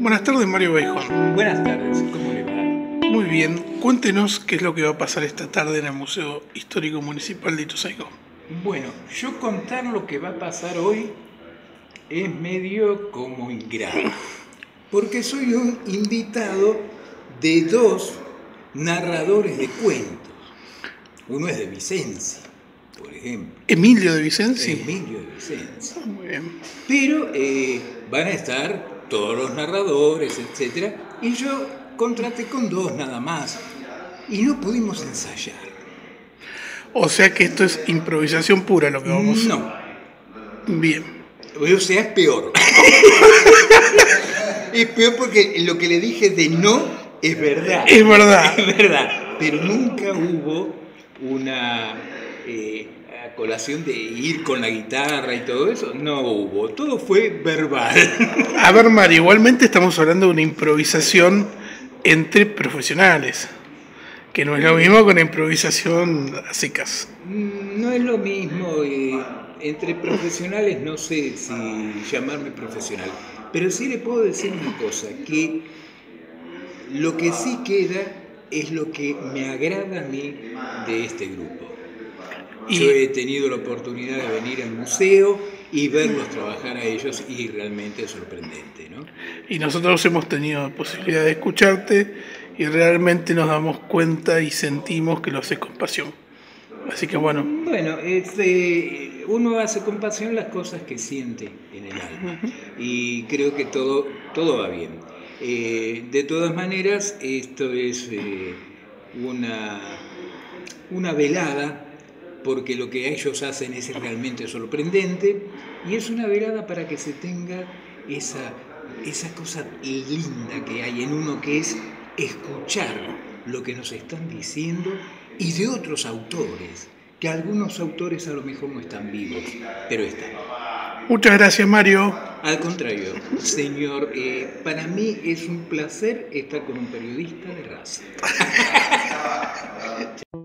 Buenas tardes, Mario Baijón. Buenas tardes, ¿cómo le va? Muy bien, cuéntenos qué es lo que va a pasar esta tarde en el Museo Histórico Municipal de Ituzaingó. Bueno, yo contar lo que va a pasar hoy es medio como ingrato, porque soy un invitado de dos narradores de cuentos. Uno es de Vicenzi, por ejemplo. Emilio de Vicenzi. Emilio de Vicenzi. Muy bien. Pero van a estar todos los narradores, etc. Y yo contraté con dos nada más. Y no pudimos ensayar. O sea que esto es improvisación pura lo que vamos a... No. Bien. O sea, es peor. Es peor porque lo que le dije de no es verdad. Es verdad. Es verdad. Pero nunca hubo una colación de ir con la guitarra y todo eso. No hubo. Todo fue verbal. A ver, Mario, igualmente estamos hablando de una improvisación entre profesionales, que no es lo mismo con improvisación a secas. No es lo mismo. Entre profesionales no sé si llamarme profesional. Pero sí le puedo decir una cosa, que lo que sí queda es lo que me agrada a mí de este grupo. Yo he tenido la oportunidad de venir al museo y verlos trabajar a ellos y realmente es sorprendente, ¿no? Y nosotros hemos tenido la posibilidad de escucharte y realmente nos damos cuenta y sentimos que lo haces con pasión. Así que bueno. Bueno, uno hace con pasión las cosas que siente en el alma y creo que todo va bien. De todas maneras, esto es una velada porque lo que ellos hacen es realmente sorprendente y es una velada para que se tenga esa cosa linda que hay en uno, que es escuchar lo que nos están diciendo y de otros autores, que algunos autores a lo mejor no están vivos, pero están. Muchas gracias, Mario. Al contrario, señor, para mí es un placer estar con un periodista de raza.